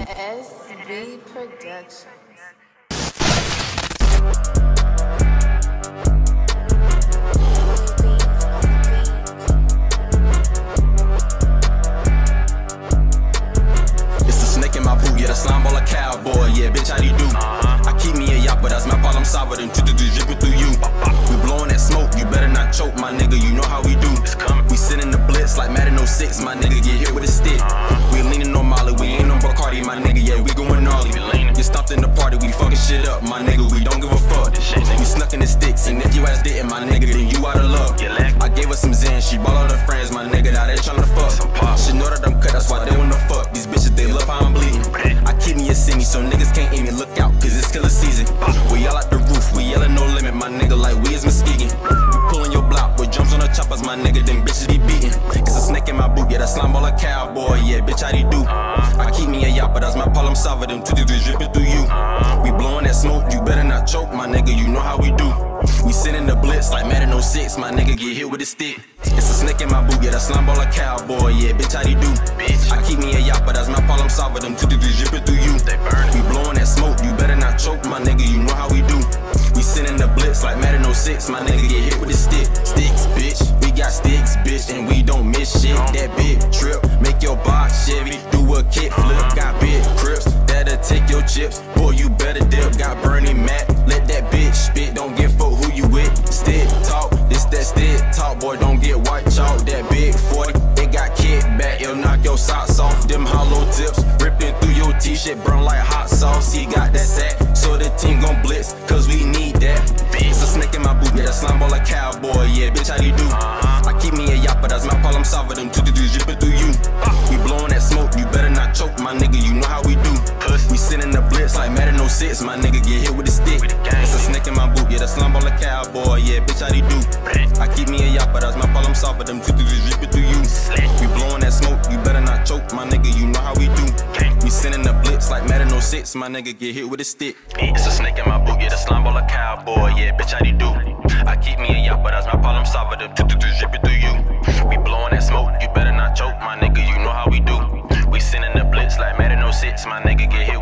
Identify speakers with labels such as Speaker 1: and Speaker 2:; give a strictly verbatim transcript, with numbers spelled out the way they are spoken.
Speaker 1: Sbproduction.
Speaker 2: It's a snake in my boot, yeah, the slime ball a cowboy, yeah, bitch, how do you do? Uh-huh. I keep me a yacht, but that's my problem solver, them dripping through you. We blowing that smoke, you better not choke, my nigga, you know how we do. We sit in the blitz like Madden oh six, my nigga, get hit with a stick. Uh-huh. We leaning on Molly, we ain't on Bacardi, my nigga, yeah, we going gnarly. Get stomped in the party, we fucking shit up, my nigga, we don't give a fuck. We snuck in the sticks, and if you ass didn't, my nigga, then you out of luck. I gave her some Zen, she ball out her friends, my nigga, now they tryna fuck. She know that I'm cut, that's why they wanna fuck. These bitches, they love how I'm bleeding. I keep me a semi, so niggas can't aim me, look out, cause it's killer season. We all out the roof, we yelling no limit, my nigga, like we is Muskegon. We pulling your block with drums on the choppers, my nigga, them bitches be beating. It's a snake in my boot, yeah, that slime ball a cowboy, yeah, bitch, how do you do? I keep me a yacht, but that's my problem solver, them two degrees dripping through you. We blowing that smoke, you better not choke, my nigga, you know how we do. We sit in the blitz like Madden oh six, my nigga, get hit with a stick. It's a snake in my boot, yeah, that slime ball a cowboy, yeah, bitch, how do you do? Bitch. I keep me a yacht, but that's my problem solver, them two degrees dripping through you. They burn. We blowing that smoke, you better not choke, my nigga, you know how we do. We sit in the blitz like Madden oh six, my nigga, get hit with a stick. Sticks, bitch, we got sticks, bitch, and we don't miss shit. That big trip, make your box Chevy, do a kick flip. Got big crips, that'll take your chips, boy, you better dip. Got Bernie Mac, let that bitch spit, don't give fuck who you with. Stick talk, this that stick talk, boy, don't get white chalk. That big forty, they got kickback, it'll knock your socks off. Them hollow tips, ripping through your t-shirt, burn like hot sauce. He got that sack, so the team gon' blitz, cause we need that. It's a snake in my boot, yeah, that slime ball a cowboy, yeah, bitch, how do you do? I keep me a yacht, but that's my problem solver, them two degrees dripping through you. We blowing that smoke, you better not choke, my nigga, you know how we do. We sit in the blitz like Madden oh six, my nigga, get hit with a stick. It's a snake in my boot, yeah, that slime ball a cowboy, yeah, bitch, how do you do? I keep me a yacht, but that's my problem solver, them two degrees dripping through you. We blowing that smoke, you better not choke, my nigga, you know how we do. We sit in the blitz like Madden oh six, my nigga, get hit with a stick. It's a snake in my boot, yeah, the slime ball a cowboy, yeah, bitch, how do you do? I keep me a yacht, but that's my problem solver, them two degrees dripping through you. We blowing that smoke, you better not choke, my nigga, you know how we do. We sit in the blitz like Madden oh six, my nigga, get hit